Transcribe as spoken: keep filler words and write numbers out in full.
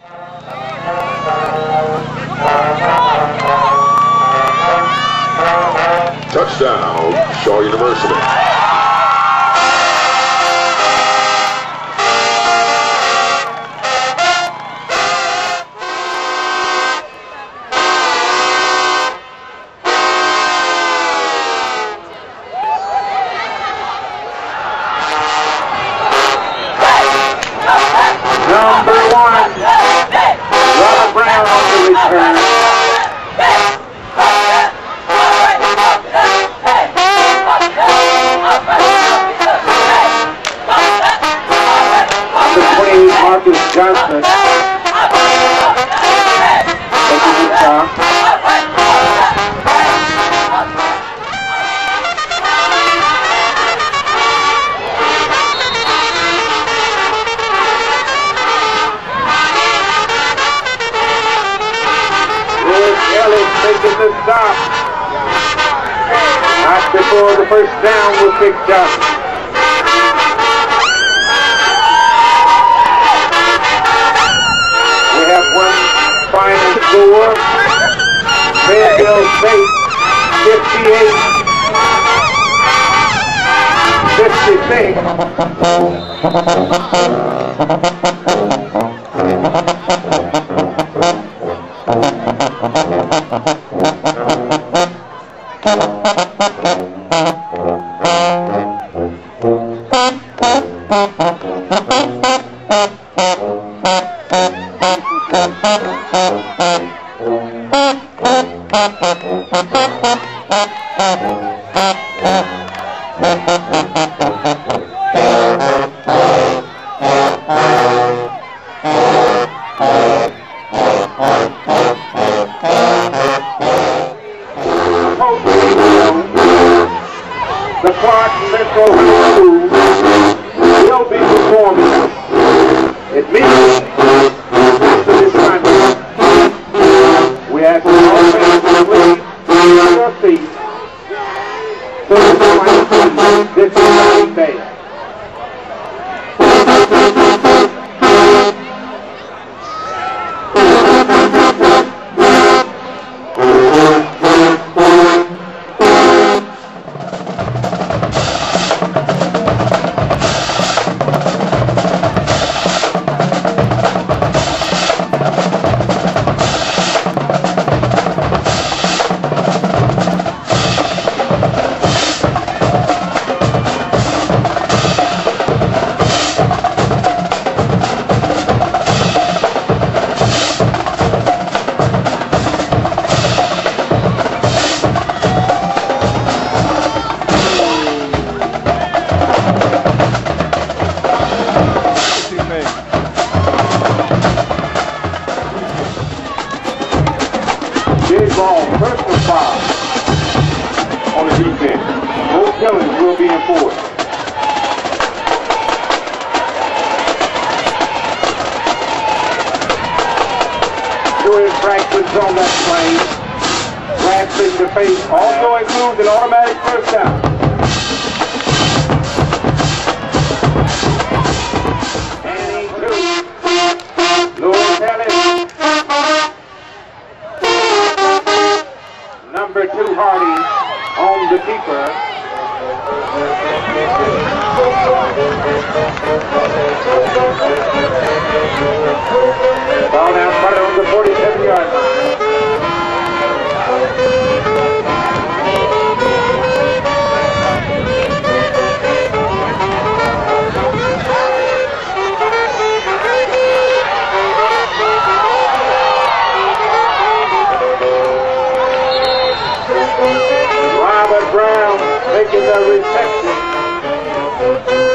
Touchdown, Shaw University. Number one, Robert Brown on the return. Number twenty, Marcus Johnson. Taking the stop. Making the stop. Not before the first down was picked up. We have one final score. Fayetteville State fifty-eight The Clark Central High School will be performing immediately after this time. We have to open your feet so that you might see this exciting day. Big ball, personal foul on the defense. No penalties will be enforced. Doing practice on that play. Grabs in the face also includes an automatic first down. And two. Lewis Ellis. Number two, Hardy, on the keeper. Ball down front on the forty-seven yard line. Robert Brown making the reception.